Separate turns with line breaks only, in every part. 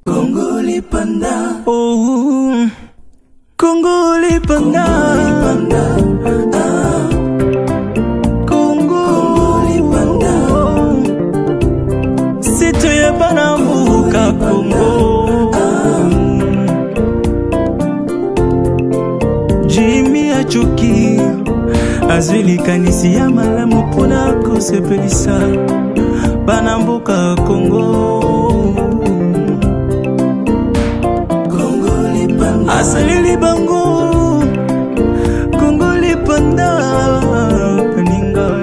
Congolais Panda.
Oh, Congolais Panda. Congolais Panda. C'est toi Banambuka Congo. Jimmy Achuki. Azuli kanisi ya malamu pona kosepelisa Banambuka Congo. Asalili bango Congolais Panda Peninga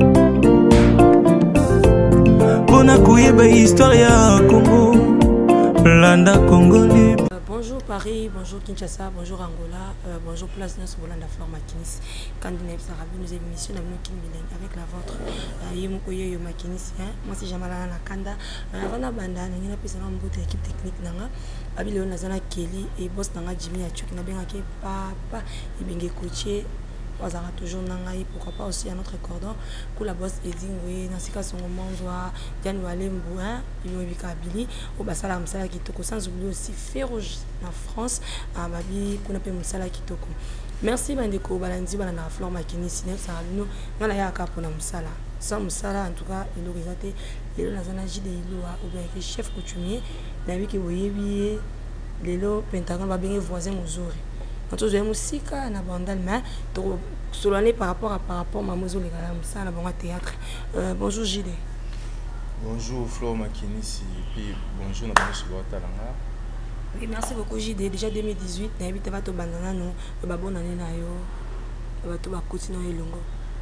Pona kuyeba histoire ya Congo Landa Congolais.
Bonjour Paris, bonjour Kinshasa, bonjour Angola, bonjour Place Nord Bolanda Flore Makinis. Candidat Sarabi, nous émissions avec la vôtre. Yemukoye yo Makinis, moi c'est Jamala Nakanda. Avant la bande, nous avons fait une équipe technique nanga. Abilo Nazana Kelly et boss nanga Jimmy Achuk na bien ke papa ibenge coaché. Wazara toujours nangai, pourquoi pas aussi à notre cordon pour la boss Eding oui nasika son manzoa Diane Walembo il y a Billy au basala msala kitoko sans oublier aussi Féroge en France à Babi qu'on appelle msala kitoko. Merci bandeko balandi bana na Flore Makinis Sinep Sarabino na la yaka pona msala sans msala en tout cas il aurait été le nazana jide iloa ou bien que chef coutumier na wi ki boyebi lelo Pentagon va bien voisin mozori. Quand on a musique, on a bandal, mais solonné par rapport à Mamozo les gars, ça on a bon théâtre. Bonjour JD.
Bonjour Flore Makinis et puis bonjour Nabanou Talanga.
Oui, merci beaucoup JD. Déjà 2018, on a habité à Bandana, nous, le babon année na yo, le bateau va continuer longo.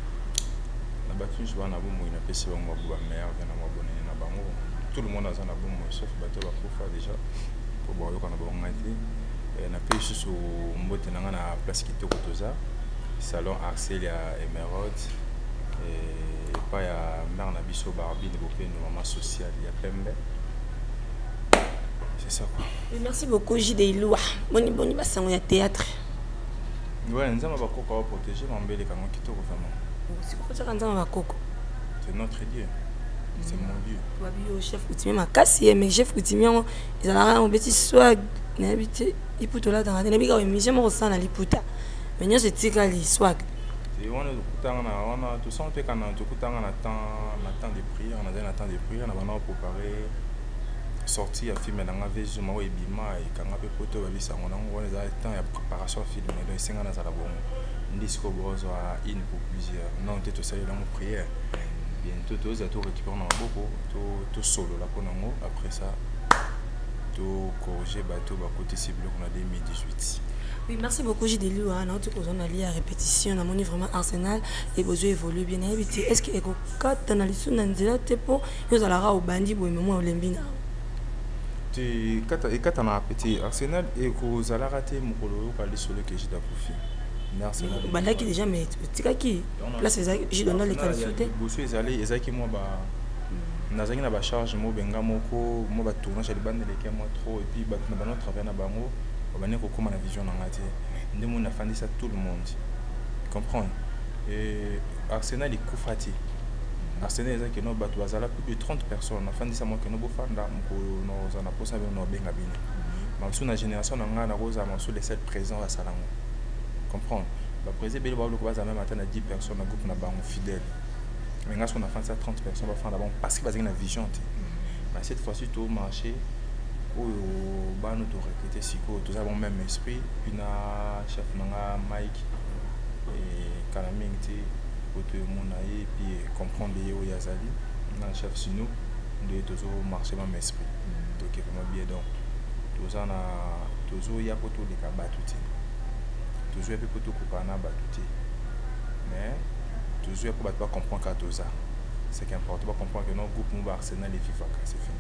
Na bateau je vois na bon moi na pesi ba moi ba meilleur que na moi bonne na bango. Tout le monde a un bon moi sauf bateau va pour déjà pour boire quand on a bon ngati. Na pesi sur mbote na na place kitoko toza. Salon Axel ya Emerald et pas ya mère na biso Barbie de bopé no maman sociale ya Pembe. C'est ça quoi.
Oui, merci beaucoup JD Iloua. Boni basango ya théâtre.
Ouais, nous avons bakoko à protéger mambele kango kitoko vraiment.
C'est quoi ça quand on va coco?
C'est notre Dieu. C'est mon Dieu.
Toi bio chef coutumier makasi mais chef coutumier ils ont un petit swag n'habité iputo là dans la nebiga oui mais moi ça na liputa. Mais nous c'est tika li swag.
C'est on a tout ça on peut quand tout kutanga na temps de prière, on a un temps de prière, on a préparé sortie à film dans veille moi et bima et quand on peut poto ba bisa on a temps de préparation film donc c'est ngana za la bon disco bozo à in pour plusieurs non tu tout ça dans mon prière bientôt tous à tout récupérer dans beaucoup tout solo là pour nous après ça tout corriger bateau ba côté cible qu'on a 2018.
Oui, merci beaucoup JD Iloua. On a lié à répétition, on a moni vraiment Arsenal et besoin évoluer bien éviter. Est-ce que quand tu analyses on a te po yo za la au bandi bo mémoire olembina.
Tu quand on a petit Arsenal et que za la raté mukolo ka li solo que j'ai d'apufi. Arsenal.
Banda qui déjà mais tika qui place j'ai donné les qualités.
Bosso ezaki moi ba nazangi na ba charge mo benga moko mo ba tournage à bande les moi trop et puis ba na notre travail na bango on a comment la vision en raté. Nous on a fait ça tout le monde. Comprendre. Et Arsenal est coufati. Arsenal est que nous bateau bazala plus de 30 personnes. On a fait ça moi que nous bofanda nous on a posé avec nos benga bino. Mais sur la génération on a rosa mais sur les 7 présents à Salango. Comprendre. La président Belo Bablo ko même atteindre 10 personnes dans groupe na bango fidèle. Mais quand on a fait ça 30 personnes on va faire d'abord parce que basé na vision. Mais cette fois-ci tout marché. Où bah nous recruter Siko, tous avons même esprit. Puis na chef nanga Mike et Kalaming pour tout le monde et puis comprendre les où yazali. Na chef Sino de toujours marcher même esprit. Donc vraiment bien donc tous en a toujours y a pour tout les cabas tout. Toujours pour tout kupana batuti. Mais toujours pour pas comprendre qu'à tout ça. C'est qu'important pas comprendre que nos groupes nous Arsenal et FIFA c'est fini.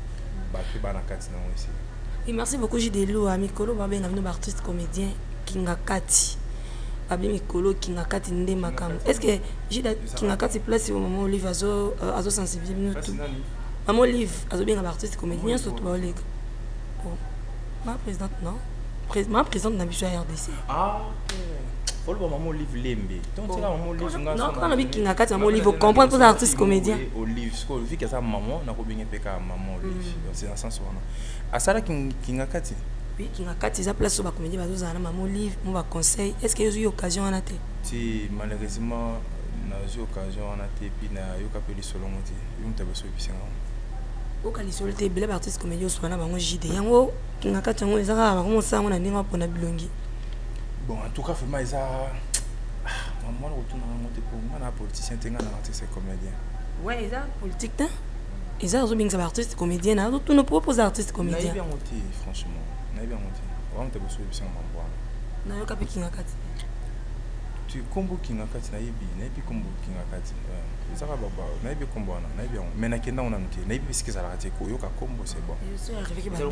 Et merci beaucoup JD Iloua. Mikolo babe na bino artiste comédien Kingakati. Babe Mikolo Kingakati ndé makam. Est-ce que JD Kingakati place au moment Olive azo sensibiliser nous tout. Maman Olive azo bien artiste comédien surtout ba oleg. Ma présidente non. Ma présidente na biso RDC.
Ah faut le maman Olive Lembe. Donc c'est la maman Olive.
Non, quand on a vu qu'il y a 4 maman Olive, vous comprenez pour les artistes comédiens.
Olive, ce qu'on vit que ça maman, n'a pas bien péka maman Olive. C'est dans ce sens là. À ça là qu'il y a 4.
Oui, qu'il y a 4 ça place sur la comédie, bah vous avez maman Olive, mon va conseil. Est-ce qu'il y a eu occasion en athée?
Si malheureusement n'a eu occasion en athée puis n'a eu qu'à payer solo monter. Il me tape sur le piscine.
Au calisol te belle artiste comédien soit na bango JD. Yango qu'il y a 4 yango ils a comment ça on a ndinga pour na bilongi.
Bon, en tout cas, vraiment, ils ont... Moi, je retourne à monter pour moi, les politiciens, ils ont artiste comédien.
Ouais, ils ont politique, ils ont bien artiste comédien, tous nos propres artistes comédiens.
Ils ont bien monté, franchement. Ils ont bien monté. Vraiment, tu as besoin de ça,
non, il y a pas King Akati.
Tu combo King Akati, il y a bien combo King Akati. Ils ont bien combo, mais il y a bien on a noté. Il y a bien ce qu'ils ont raté. Il y a combo, c'est bon.
Je suis arrivé
à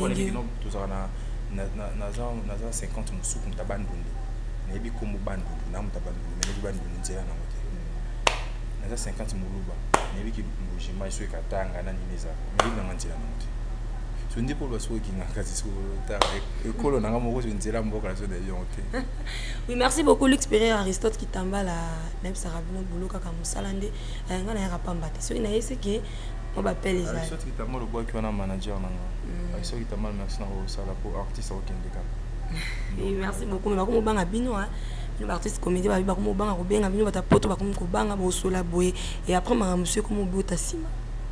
na 50 musu kumta bandunde na ebi komu bandunde na muta bandunde na ebi bandunde nzela na mote na 50 muluba na ebi ki mbujima iso ikatanga na nimeza na ebi na nzela na mote so ndipo lo so kinga kasi so ta ekolo na ngamo ko nzela mboka la so de yonte.
Oui, merci beaucoup Lux Pereira Aristote qui tamba la même Sarabino boulot kaka musalande nga na rapamba te so ina yese ke on m'appelle les
gens. Qui t'a mal le bois qui a un manager nanga. Ils sont qui t'a mal merci au sala pour artiste au Kendeka.
Et merci beaucoup mais comme banga bino hein. Nous artiste comédien ba comme banga ko benga bino bata poto ba comme ko banga bo sola boye et après ma monsieur comme bota sima.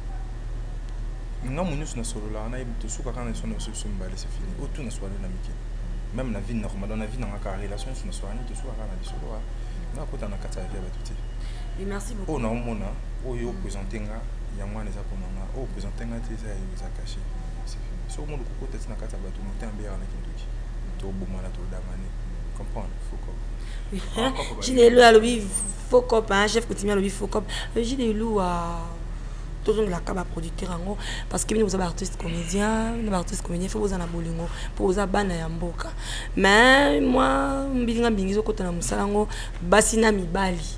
Nga munus na solo la na to suka kana so na so mbale c'est fini. Auto na soirée na miki. Même na vie na ko na vie na ka relation so na soirée to suka kana solo wa. Na ko ta na kata ya ba tuti.
Et merci beaucoup.
Oh na mona o yo présenter nga yango eza ponanga o présenter nga te ça eza caché c'est fini so mo ko kota tina kata bato mo tembe ya na kindoki to bomala to damane comprendre faut
Gilles Lou a le faux cop hein chef coutumier le faux cop Gilles Lou a tout la caba producteur en parce que nous avons artistes comédiens nous artistes comédiens faut vous en abolingo pour vous abana ya mboka mais moi mbinga mbingizo kota na musala ngo basina mibali.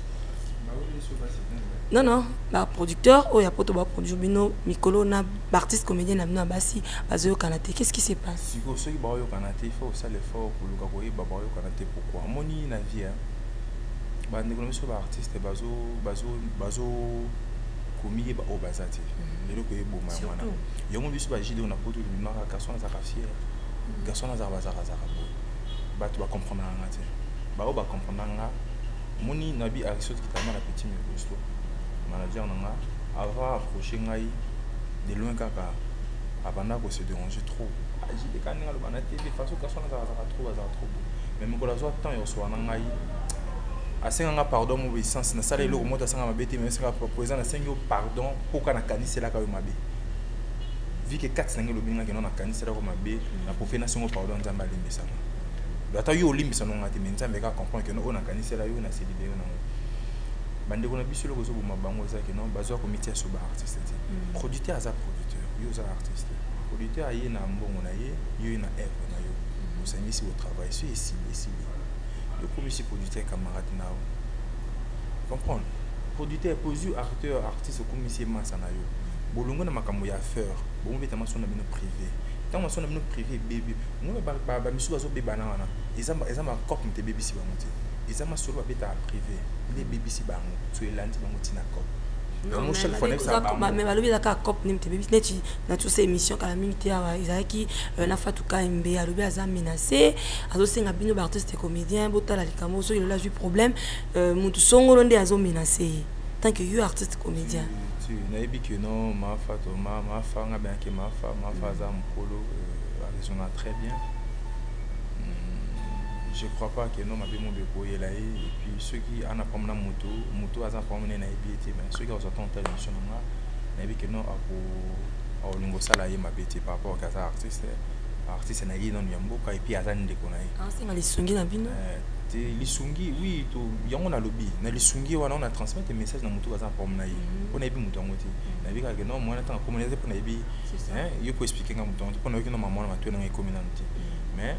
Non, non, bah, producteur, oh, il y a pas de produire bino, Mikolo, na artiste comédien, na bino basi, bazo kanaté. Qu'est-ce qui se passe?
Si vous savez que vous kanaté, il faut aussi l'effort pour le gagoyer, bah vous kanaté pourquoi? Moni na vie, hein. Bah nous sommes artistes, bazo commis bah au bazati. Et le coyer bon maïwana. Yomo bisu bah jide on a potu le mara garçon na fier, garçon na bazara. Bah tu vas comprendre en ngati. Bah on va comprendre nga. Moni nabi Aristote qui t'a mal à petit micro. Manager nanga avant approcher ngai de loin kaka abanda ko se déranger trop aji de kaninga lo bana TV façon ka sona za trop même ko la zo temps yo so ngai asenga pardon mo essence na sala eloko mota sanga mabete mais sanga proposer na sengo pardon pour kana kanisela ka yo mabe vu que 4 sengo lo binga ke non na kanisela ko mabe na profiter na sengo pardon nzamba limbisa ata yo limbisa no ngati menza meka comprendre que no na kanisela yo na se libérer na bande ko na biso le kozo boma bango za ke non bazwa comité so ba artiste producteur za producteur yo za artiste producteur aye na mbongo na ye yo na œuvre na yo vous savez si au travail c'est ici le commissaire producteur camarade na comprendre producteur posu acteur artiste commissaire massa na yo bolongo na makambo ya faire bon betama so na bino privé tant so na bino privé bébé mo ba misu bazo beba na wana ezama cop mte bébé si ba monter ezama solo ba beta privé les bébés si bango tu es landi bango tina cop
non mais balobi zaka cop nimte bébé neti na tous ces émissions kala minute ya izaki na fatuka mbe alobi aza menacé azo senga bino ba artiste comédien botala likamo so il a eu problème mutu songolo nde azo menacé tant que you artiste comédien
tu na ebi que non ma fa nga bien que ma fa za mkolo raisonna très bien. Je crois pas que non ma bien mon beko et puis ceux qui en a comme na moto a promené na ebiété mais ceux qui ont entendu ta émission na ebi que non a au lingo sala ye ma bête par rapport à ça artiste na yi non yamboka et puis azan de konaï
ah c'est na lisungi na bino
te lisungi oui to yango na lobby na lisungi wana on a transmettre message na moto azan promené yi on a ebi moto ngoti na ebi ka que non moi na tant communiquer pour na ebi hein yo peut expliquer nga moto pour na que non maman na tuena ngai communauté mais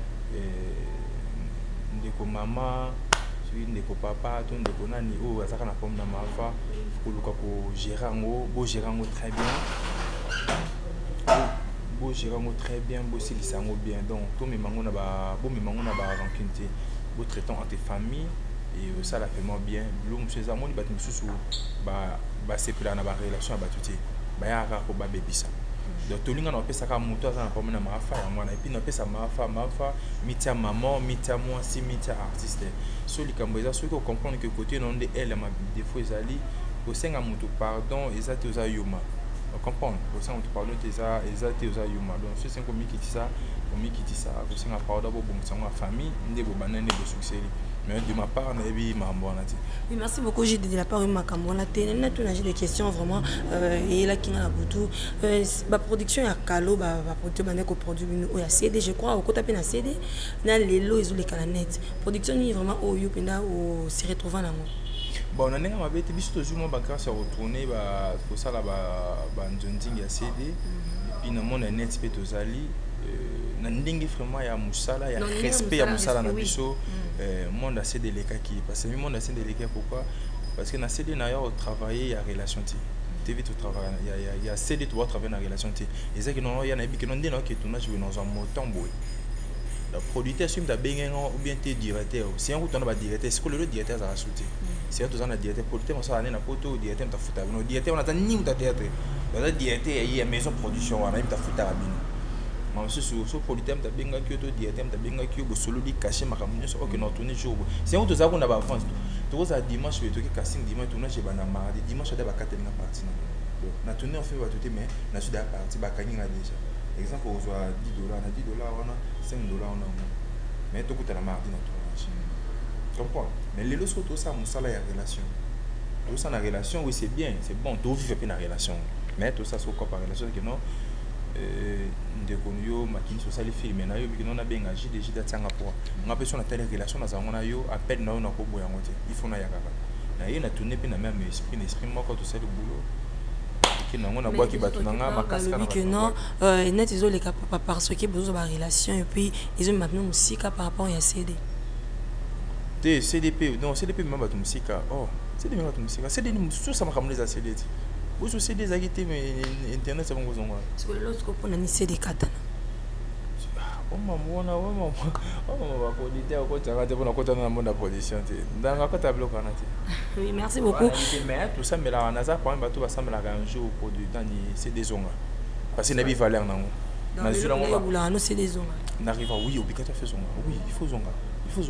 ndeko mama celui ndeko papa ton ndeko nani o azaka na pomme na mafa koluka ko gérer ngo bo gérer ngo très bien bo gérer ngo très bien bo silisa ngo bien donc to me mango na ba bo me mango na ba rancune bo traitant entre famille et ça la vraiment bien l'homme chez amoni bat mususu ba sepela na ba relation ba tuti ba ya ka ko ba bebisa donc tolinga na pesa ka moto za na pa na mafa ya mwana et puis na pesa mafa mitia maman mitia moi si mitia artiste so likambo eza so ko comprendre que côté non de elle ma défaut ezali au senga moto pardon ezati oza yuma comprendre au senga moto pardon ezati oza yuma donc c'est un comique qui ça au senga pardon bo bon sango famille ndé bo banane bo succès. Mais de ma part, oui,
merci beaucoup, j'ai de la part de ma camona. J'ai des questions vraiment. Et là, qui a beaucoup. La production à Calo, la production produit à CD, je crois, au côté de la CD, dans les lots, ils ont les cananettes. Production est vraiment au Yopenda ou s'y retrouvant là.
Bon, on a été toujours mon bancaire se retourner pour ça là, banding à CD. Et puis, dans mon net, c'est aux ali. Nandingi vraiment ya musala ya respect ya musala na biso monde assez délicat qui parce que monde assez délicat pourquoi parce que na CD na yo travailler ya relation ti TV tout travail il y a CD tu dois travailler na relation ti et ça que non il y a na bi que non ndeno que tu na jouer dans un montant boy la producteur sim ta bengengo ou bien t'es directeur si on retourne ba directeur est-ce que le directeur ça va sauter si on tous na directeur producteur on ça année na poto directeur ta futa no directeur on attend ni ou ta théâtre la directeur il y a maison production on a ta futa rabino. Je suis sur le thème de Benga Kyoto, diathème de Benga Kyoto, solo dit caché ma caméra sur aucun autre jour. C'est où tout ça qu'on a avance. Tout ça dimanche, je vais casting dimanche, tout le monde j'ai mardi. Dimanche, je vais partir na partie. Na tourner on fait va tout mais na suis à partie bakani nga déjà. Exemple on soit $10, na $10 on a $5 on a. Mais tout coûte la mardi na tournage. Comprends? Mais les autres tout ça mon salaire relation. Tout ça na relation oui c'est bien, c'est bon, tout vivre bien na relation. Mais tout ça sur quoi par relation que non de konyo makini social film na yo bikino na benga jide tsanga pour nga personne na telle relation na zango na yo appel na yo na ko boya ngote il faut na yakaka na ye na tourner pe na même esprit moko tout ça le boulot qui na ngona boa ki batu na nga makasika na
que non net ils ont les cas parce que besoin de relation et puis ils ont maintenant musique par rapport à CD
de CDP non CDP même batu musique oh CDP même batu musique CD ni tout ça makamule za CD vous aussi des activités mais internet c'est bon vous en quoi
parce que l'autre qu'on a mis c'est des katana
oh maman va produire au côté de la côté dans monde de production dans la côté bloc
oui merci beaucoup
mais tout ça mais là on a ça quand même tout va ça mais là un jour produit dans c'est des ongs parce que n'avait valeur non
dans sur là non c'est des ongs
n'arrive oui obligatoire faire zonga oui il faut zonga il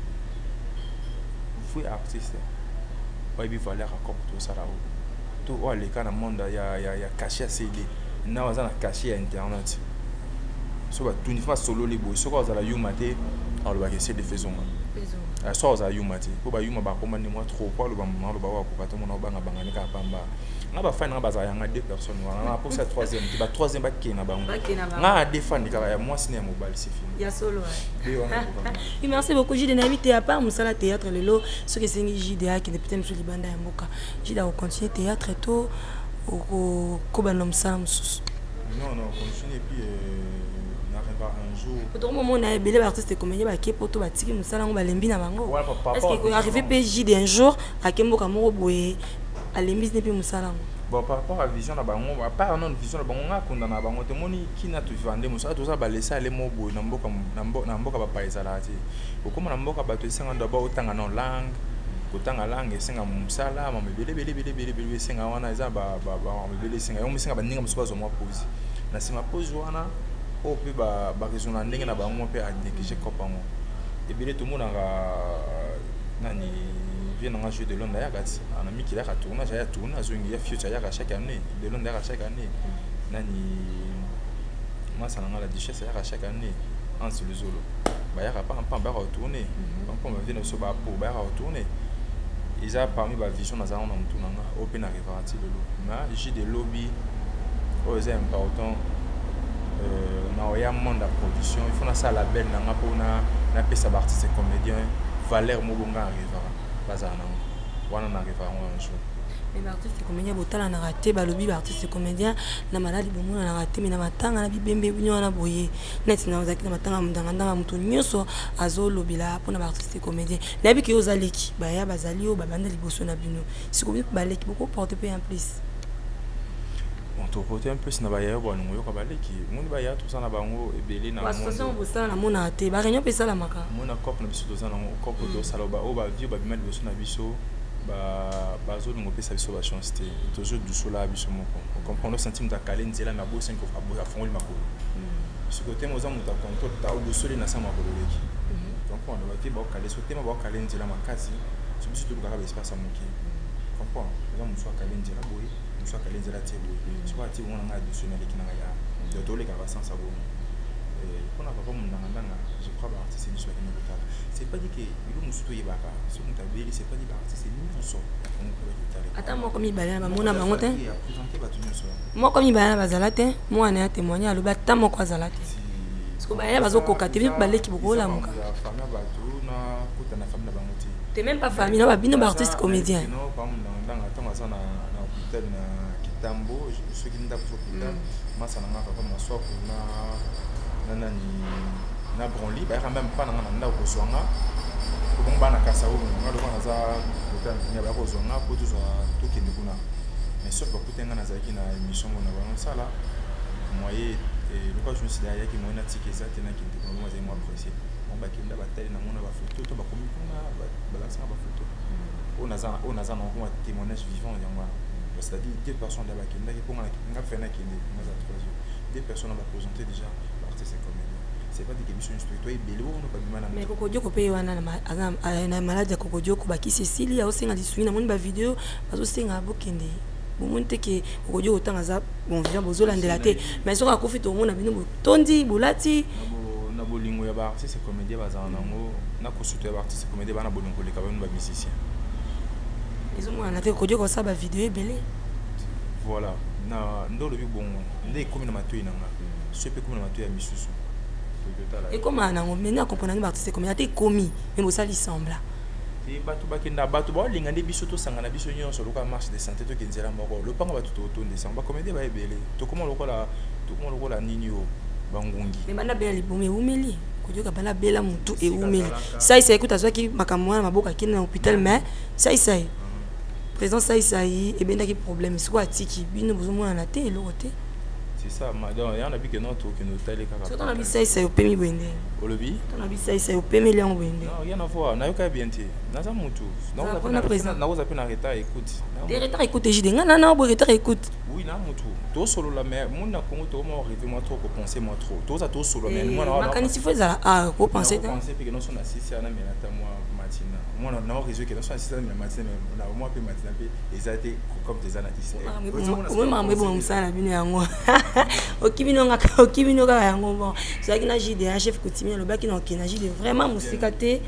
faut artiste ouais il valeur encore tout ça là tout les cas dans le monde il y a caché à CD na on a caché à internet so ba tout une fois solo les boys so quoi za la yumate on va essayer de faire zonga so za yumate ko ba yuma ba commande moi trop quoi le ba mo lo ba wa ko ka to mo na ba nga bangani ka pamba nga ba fan nga ba za ya nga deux personnes wana pour cette troisième qui ba troisième ba kena ba nga défendre ka ya moi cinéma mobile c'est fini
ya solo oui merci beaucoup j'ai des invités à part musala théâtre lelo ce que c'est JDA qui est peut-être sur libanda ya mboka JDA au continuer théâtre to ko ba nom ça
non continue puis un jour
pour moment on a belé artiste comédien ba ke poto ba tiki musala ngo ba lembi na bango est-ce que arriver PJ d'un jour à kemboka moko boye à lembi ne pe musala ngo
bon par rapport à vision na bango à part non vision na bango nga konda na bango te moni kina tu vande musala to ça ba laisser aller mo boye na mboka ba paisa la ti okoma na mboka ba to senga ndo ba otanga non langue kotanga langue senga musala ma belé senga wana za ba belé senga yo musinga ba ninga musuba zo mo pose na sima pose wana o pe ba raisonner ndenge na bango pe a négliger kopango et bien tout le monde nani vient dans un jeu de Londres ya gati ana mi kila ka tournage ya tournage ya future ya chaque année de Londres ya chaque année nani moi ça na la duchesse ya chaque année en sur le solo ba ya pas ba retourner donc on va venir sur ba pour ba retourner ils a parmi ba vision na za on tournanga open na réparti de l'eau mais j'ai des lobbies c'est important na ya monde de production il faut na ça la belle na ngapona na pesa ba artiste comédien Valère Mobonga arrivera bazana wana na arrivera un jour
mais artiste comédien botala na raté ba lobi ba artiste comédien na maladi bomona na raté mais na matanga na bibembe bunyo na boye net na ozaki na matanga mundanga mutu nyoso azolobila pona ba artiste comédien na biki ozaleki ba ya bazali o ba banda liboso na bino sikobi ba leki beaucoup porter peu en plus
on te porte un peu si na ba ya bon ngoyo ka baleki moni ba ya tout ça na bango ebele na
association bosala na mona te ba réunion pesala maka
mona cop na biso tozana cop to sala ba o ba vie ba bimel biso na biso ba zo ngo pesa biso ba chance te toujours du sola biso moko on comprend le sentiment de calé nzela na bo 5 a fongoli makolo ce côté moza muta contrôle ta o soli na sama ko leki comprend ba vie ba calé so tema ba calé nzela makasi so biso to ka ba espace amoki comprend za muso calé nzela boy muso calé nzela te boy so ba ti wona nga dessus na leki na ya de to le ka ba sans sabo on a pas mon nanga je crois ba artiste ni so ni bota c'est pas dit que il muso to yebaka so muta beli c'est pas dit ba artiste ni muso
ata moko mibale na bamona bango te moko mibale na bazala te mwana ya témoigner alobi ata moko azala te parceke bayaya bazokoka te bino baleki bokolamuka te même pas famille na babino baartiste comédien
kitambo soki ndako hôpital masa nanga papa maswaku na bronli bayaka même pas nanga na ndako kozwanga bon bana kasa o ngalo kana za kutanya ba kozonga po tuzwa tokende kuna mais sauf que kutenga na zaki na émission na ba sala moyen et le quoi je me suis dit yaki mona tikeza tena kindi ko moi moi apprécier on ba kinda ba tali na mona ba photo to ba komi kuna ba la sa ba photo on a za na ko témoignage vivant ya moi c'est-à-dire deux personnes là ba kinda ki ponga na fait na kindi moi za trois jours deux personnes ba présenter déjà l'artiste comme c'est pas des émissions toi et bello on pas mal
mais kokodioko pe wana na malade ya kokodioko baki Cécilia osenga lisuni na moni ba vidéo bazo senga bokende bomonte ke kokodioko tanga za bon vivant bozolandela te mais soka kofi to mona bino tondi bolati
na bolingo ya ba artiste comédien bazana nango na kosuto ya ba artiste comédien bana bolingo le kabano ba musicien
ils ont na te kokodioko sa ba vidéo ebele
voilà na ndolo bi bon ndé comme na matoyi nanga sepe comme na matoyi ya misusu.
Et comment on a compris que c'est comme il commis mais ça lui semble
et batu bakenda batu ba linga nde biso to sangana biso nyo so loka marche de santé to kenzela moko le panga batu to descendre ba comédie ba ebele to comment lokola nini yo bangungi
mais bana bela libomé umeli kodioka bana bela mutu e umeli ça il écoute azwaki makamwa maboka kina na hôpital mais ça il présence ça il et ben qui problème c'est quoi tiki bino bozomona na te elote.
C'est ça, madame. Il y en a vu que notre que nous taille
les on a vu ça, c'est au pays Wende.
Au lobby.
On a vu ça, c'est au pays Léon Wende.
Non, rien à voir. N'a aucun bien té. N'a pas mutu. Non, on a pris. N'a pas pu n'arrêter écoute.
Des retards écoute, j'ai dit non non, retard écoute.
Oui, n'a mutu. Tout solo la mer, mon na Congo to mo arrivé moi trop pour penser moi trop. Tout ça tout solo mais moi
na. Quand il faut ça pour penser.
Penser que nous sommes assis à na mais na moi matina. Moi na réseau que nous sommes assis à na matina mais na moi pe matina pe exacté comme des analystes.
Moi maman bon ça na bino yango. Okibino ka yango bon c'est na JD chef coutumier le baki na kina JD vraiment musikate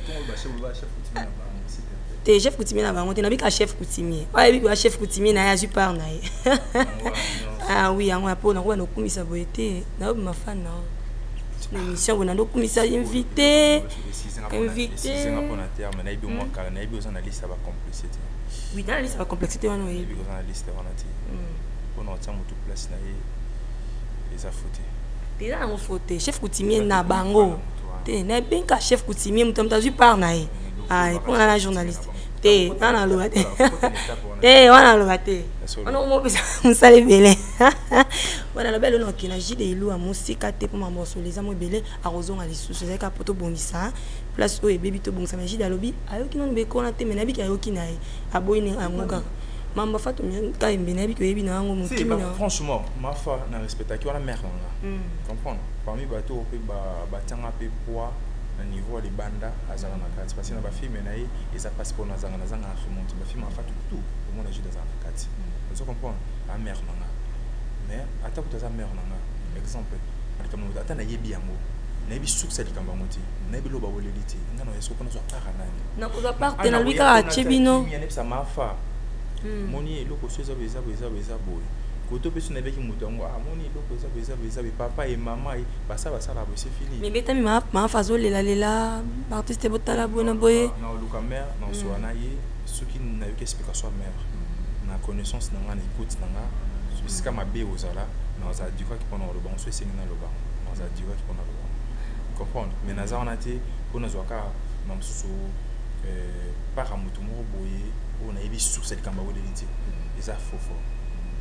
te chef coutumier na bango te na bika chef coutumier ouais bika chef coutumier na ya super na ah oui yango apo na ko na kumisa boete na ma fan na émission bona ndo kumisa invité
c'est un bon terme na ibi mo kala na ibi aux analystes ba complexité
oui dans la liste ba complexité wana oui
ibi aux analystes wana ti pour na tient toute place na les a fouté
déjà on fouté chef coutumier na bango te na benka chef coutumier mutamta ju par na ah pour la journaliste te na lo te te wana lo te on mo bisa musale belé wana la belle no kina jide ilu a musika te pour mambo so les amo belé a rozonga lisusu c'est ka poto bongisa place o e baby to bongisa jide alobi ayoki no be kona te menabi ka ayoki na aboyine amoka Mamba fato ka imbenabi ko yebi na ngo mutimi na
franchement ma fa na respecta ki wana mère nga comprendre parmi bato pe ba tanga pe poids na niveau les banda azala na kati parce que na ba fille menayi et ça passe pour na zanga remonte ba fille ma fa tout au moins j'ai dans na kati vous comprenez la mère nga mais ata ko za mère nga exemple comme nous ata na yebi yango na yebi succès likamba moti na yebi loba woleliti ngano yeso ko na zo para nani
na ko za parte na lui ka chebino
ya ne sa ma fa moni eloko soza beza boy koto pesu na beki mutongo ah moni eloko beza papa et maman basa la bo c'est fini
mais betami ma fazo lela artiste botala bona boye
na luka mère na so na ye soki na yo explication mère na connaissance na ngana écoute na nga jusqu'à ma bé ozala na za diko ki pona lo bon so sengi na lo ba na za diko ki pona lo ba comprendre mais na za on a té pona zo ka mamsusu para mutu mo boye on a eu sur cette camba de l'idée les a faux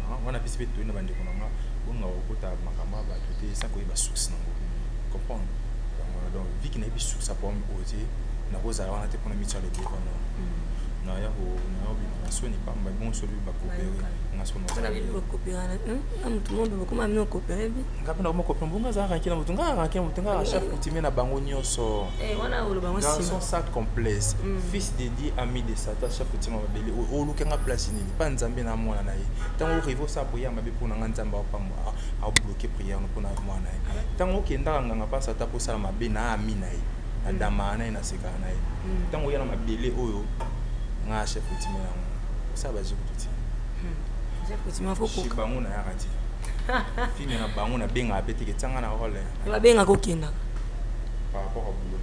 on a pu tout na bande konanga on nga okota makamba ba tout ça ko ba succès nango comprendre donc vu qu'il n'a pas succès pour me oser na rosa wana te pour na mitcha le devant na ya ko na obi na so ni pamba bon so bi ba coopérer nga so
on a vu ba coopérer tout le monde ba comment nous coopérer
ngapa na ko coopérer bunga za rankina mutunga chef coutumier na bango nyonso
wana olo bango
si son sac complexe fils de Dieu ami de Satan chef coutumier mabele o lukenga place ni pa nzambe na mwana na ye tango rivo sa boya mabe pona nzamba opamba a bloquer prière no pona mwana ye tango kenda nganga pa Satan po sala mabe na ami na ye na damana na seka na ye tango yana mabele oyo nga chef coutumier na ça va jiko tuti
chef coutumier faut ko
bango na yakati fini na bango na benga apeti ke tanga na role
ba benga ko kenda
par rapport au boulot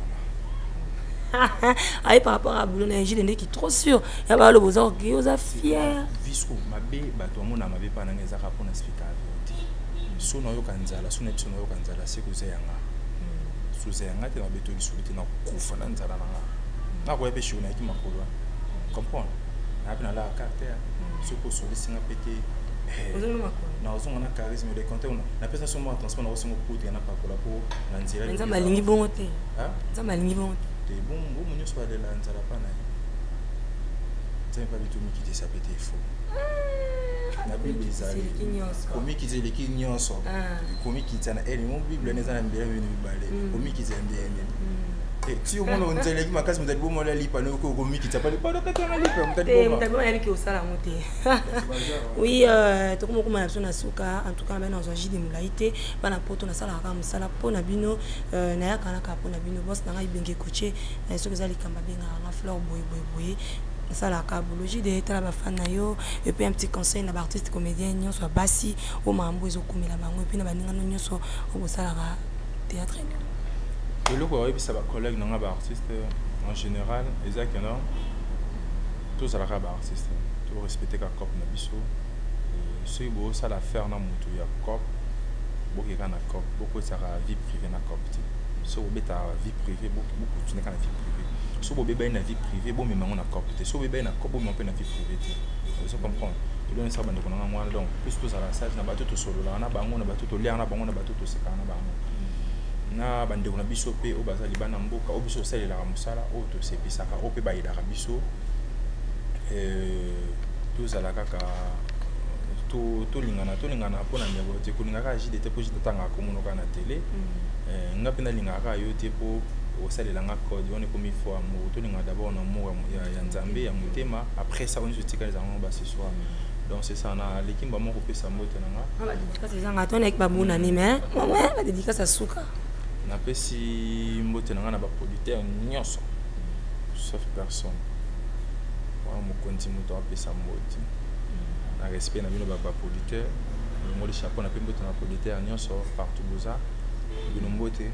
aïe par rapport à boulot na jile ndeki trop sûr ya ba lo boza ki oza fier
visco mabe bato mona mabe pa na ngeza ka pona speaker so no yo kanzala so net so no yo kanzala se ko ze yanga so ze yanga te na beto lisulite na kufa na nzala na ko ebe shona ki makolo comprendre na bina la carte so ko so lisinga pete na ozonga na charisme de compter na pesa so mo transport na osingo kote na pakola po na nzela
nza malingi bongo te nza malingi bongo
te bon munyo so de la nzala pa na c'est pas du tout qui dit ça pété faux na bible izali komi kizeli kinyonso komi kitana mon bible neza na mbele bino bibale komi kizende si au moins on dirait que ma case me dit bon moi la lipa no ko komi kitapa pas de katana lipa
mutadi bon yani ki osala mote oui to comme na so na suka en tout cas ben dans un jide mulaite bana poto na sala ka musala pona bino na ya kana ka pona bino boss na ngai benge coacher na so kezali kamba benga na fleur boy ça la cabologie de être la fan yo et puis un petit conseil na artiste comédien nyo soit basi au mambo ezo komela bango et puis na baninga nyo so au sala ka théâtre
et le quoi ça va collègue na ba artiste en général exact non tous à la ba artiste tout respecter ka cop na biso c'est beau ça la faire na mutu ya cop beaucoup kana cop beaucoup ça la vie privée na cop so beta vie privée beaucoup tu n'es kana vie privée so bébé na vie privée bon mais on a copté so bébé na cop bon mais on peut na vie privée tu comprends il donne ça bande ko na moi donc plus tout ça la sage na bato to solo na bango na bato to lire na bango na bato to seka na bango na bande ko na biso pe o bazali bana mboka o biso sala la musala o to sepisaka o pe ba ila biso tout ça la kaka to lingana pona nyabo te ko lingaka jide te po jide tanga ko monoka na télé ngapi na lingaka yo te po au sale la code on est comme il faut amour tout le monde d'abord on amour ya nzambe ya mutema après ça on se tika les amours ce soir donc c'est ça na l'équipe ba moko pesa moto nanga
ba dédicace za ngato na ba buna ni mais ba dédicace à suka
na pesi moto nanga na ba producteur nyonso sauf personne wa mo konti moto a pesa moto na respect na bino ba producteur mo le chapeau na pe moto na producteur nyonso partout boza bino mbote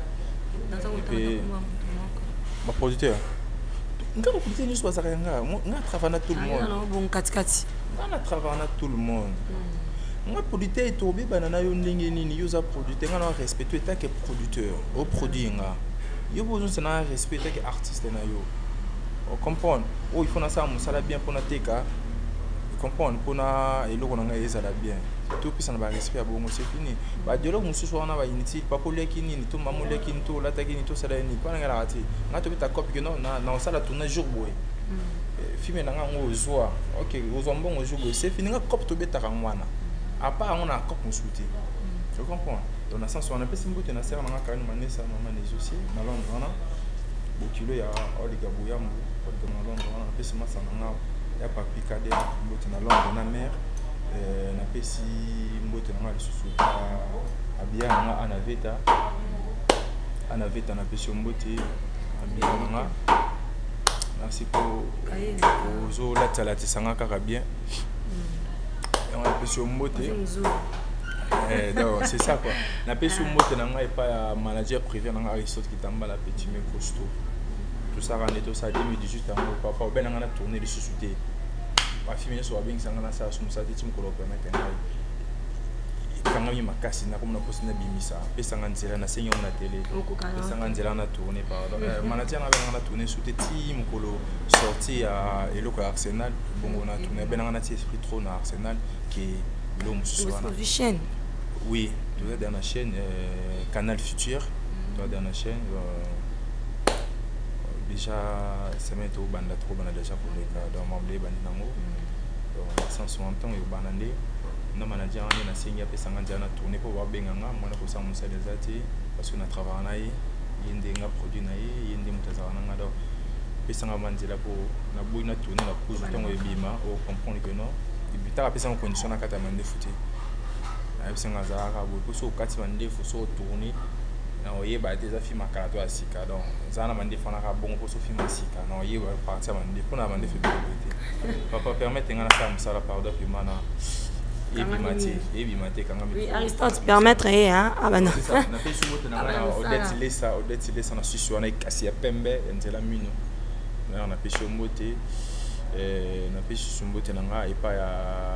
ma producteur ngako producteur ni soit zakanga nga travailler tout le monde
non bon katikati
nga travailler tout le monde nga producteur to be banana yo ndenge nini yo za producteur nga na respecter tant que producteur au produit nga yo besoin c'est na respecter que artiste na yo on comprend il faut na ça musala bien pour na teka comprendre pour na eloko na nga ezala bien tout puis ça na ba respect à bongo c'est fini ba dialogue mususu wana ba inutile pas pour leki nini to mamu leki nto la taki ni to sala ni pas nga la rati nga to bita copie que non na sala tourner jour boy film na nga ngo zoa OK ozombo ngo jour boy c'est fini nga copie to beta ngwana à part on a copie musuti tu comprends dans le sens on a pesi mbote na sera na nga kana manesa mama les aussi na Londres wana bokilo ya oliga boyambo na Londres wana pesi masa na nga ya papi kade mbote na Londres na mer na pesi mbote na lisusu abia nga anaveta na pesi mbote abia nga merci pour ozo la tisanga kaka bien na pesi mbote donc c'est ça quoi na pesi mbote na nga et pas manager privé na nga Aristote Kitamba la petit mais costaud tout ça rendait tout ça 2018 ans papa ben nga na tourner de sous-souté ma fille so bien sanga na sa sumsa te timko lo permettre ngai kanga mi makasi na comme na poste na bimisa pesa nganzela na senyo na télé pesa nganzela na tourner pardon manager na tourner sous te timko lo sorti à eloko Arsenal bongo na tourner ben nga na esprit trop na Arsenal qui biloko mosusu wana
chaîne.
Oui, toza dans la chaîne Canal Futur, toza dans la chaîne déjà semaine to banda trop bana déjà pour les cas dans membre bandi nango donc sans son temps yo banande na manager ane na sengi apesa nganja na tourner pour ba benganga mwana ko sa musa des ati parce que na travail na yende nga produit na yende mutaza na do pesa nga manzela pour na boy na tourner na cause temps e bima o comprendre que non ibita apesa en condition na kata mande futi na pesa nga za ka bo ko so kati mande fu so tourner na oyeba des affaires makala to asika donc zana mande fana ka bon ko so film asika na oyeba partir mande pour na mande fait papa permettre ngana sa musala pardon puis mana ebimate kanga
oui Aristote permettre hein ah bah non
na pe sumote na odette lesa na susu wana ikasi ya pembe nzela mino na pe sumote na pe sumote na nga epa ya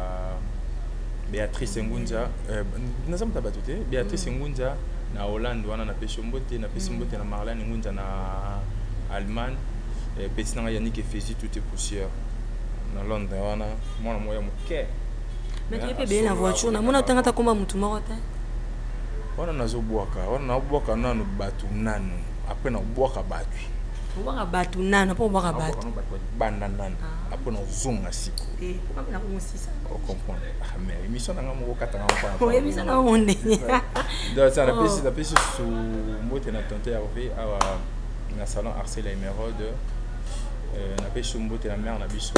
Béatrice Ngunza na zamta batute Béatrice Ngunza na Hollande wana na pe sumote na Marlène Ngunza na Allemagne petit na Yannick Efezi tout est poussière na Londres wana mwana moya moke.
Mais tu peux bien la voiture, na mona tanga ta komba mutu moko te.
Wana nazobwaka, wana nabwaka nanu batu nanu. Après na bwaka batu.
Bwaka batu nanu, po bwaka batu.
Banda nanu. Après na zonga siko.
Eh, pourquoi na ko sisa?
O comprendre. Ah mais émission na ngamo katanga mpa.
O émission na onde.
Donc ça la pêche sous moté na tonté Hervé à na salon Arcel Emeraude. Na pêche sous moté la mère na biso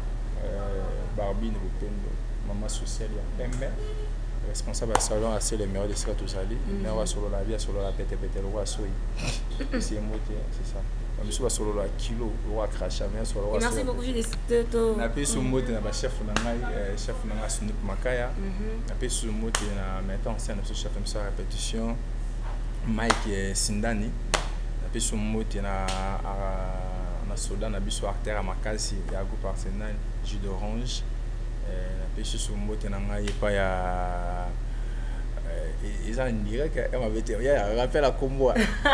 Barbine Rupendo. Maman sociale ya pembe responsable du salon à c'est le meilleur de ce que tous allez mais on va sur la vie sur la pète le roi soy c'est moté c'est ça on va sur le kilo le roi cracha mais sur le roi.
Merci beaucoup de to
na pe sur moté na ba chef na nga Snoop Makaya na pe sur moté na mettant en scène ce chef comme ça répétition Mike Sindani na pe sur moté na soda na biso artère makasi ya groupe Arsenal jus d'orange na pêche sur moto na ngai pa ya ils en direct elle m'avait dit il rappelle la combo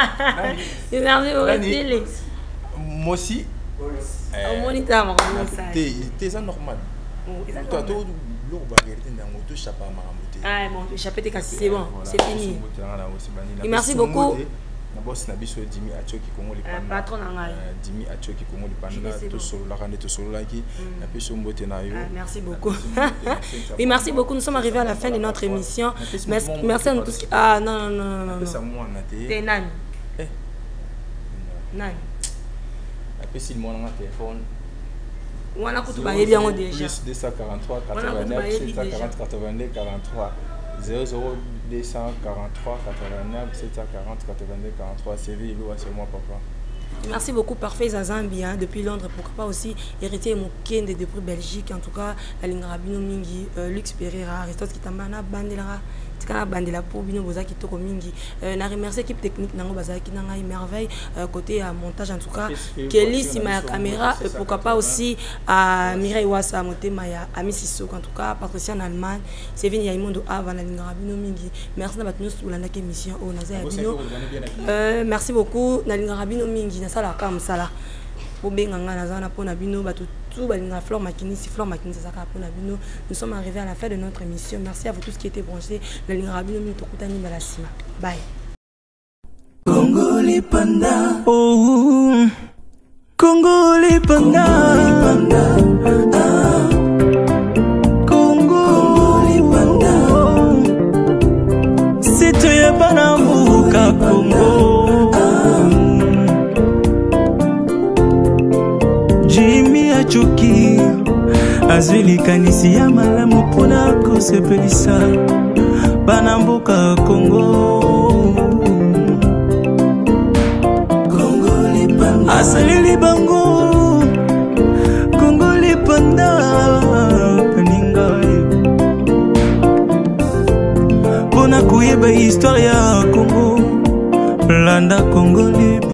merci beaucoup
moi aussi
au moniteur mon message
t'es ça normal toi tout l'eau va regarder dans moto chapa maramoté
ah bon chapé c'est bon c'est fini et merci beaucoup
na boss na biso Dimi Atioki Kongo lipanda
patron na ngai
Dimi Atioki Kongo lipanda to solo la rande to solo la ki na biso mbote na yo
merci beaucoup oui merci beaucoup nous sommes arrivés à la fin de notre émission merci à nous tous ah non
ça moi na
te nani nani
après si le mon téléphone
wana kutu ba yebi yango déjà
plus 243 89 740 82 43 00 243 89 740 82 43 CV c'est moi papa.
Merci beaucoup Parfait Zazambi hein, depuis Londres, pourquoi pas aussi héritier Mokende depuis Belgique en tout cas la Lingrabino Mingi Lux Pereira Aristote Kitambana Bandela Tikana Bandela pour Bino Bozaki Toko Mingi na remercier équipe technique nango bazaki nanga merveille côté montage en tout cas Kelly Sima caméra pourquoi pas aussi à Mireille Wassa Motema ya Ami Sissoko en tout cas Patricia en Allemagne Sevin Yaimondo avant la Lingrabino Mingi merci na batnos ulanda ke mission au Naza Bino merci beaucoup na Lingrabino Mingi sala comme ça là pour bien ngana pona bino batu tout balinga Flore Makinisi ça ka pona bino nous sommes arrivés à la fin de notre émission merci à vous tous qui étaient branchés la linga bino mi tokutani na la sima bye
Congo les panda
oh Congo les panda Congo les panda c'est toi bana muka Congo Jimmy Achoki azwili kanisi ya malamu pona kosepelisa bana mboka Congo
Congo les panda
asaleli bango Congo les panda peninga pona kuyeba histoire ya Congo landa Congo les